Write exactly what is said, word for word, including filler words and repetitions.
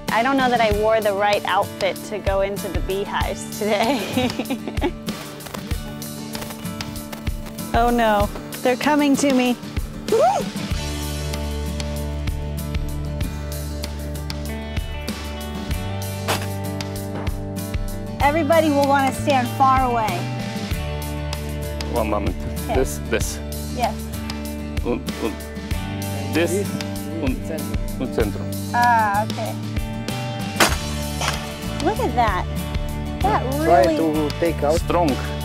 I don't know that I wore the right outfit to go into the beehives today. Oh no, they're coming to me. Everybody will want to stand far away. One moment. Okay. This, this. Yes. Un, un, this, un, un centro. Ah, okay. Look at that. That Try really... to take out. Strong.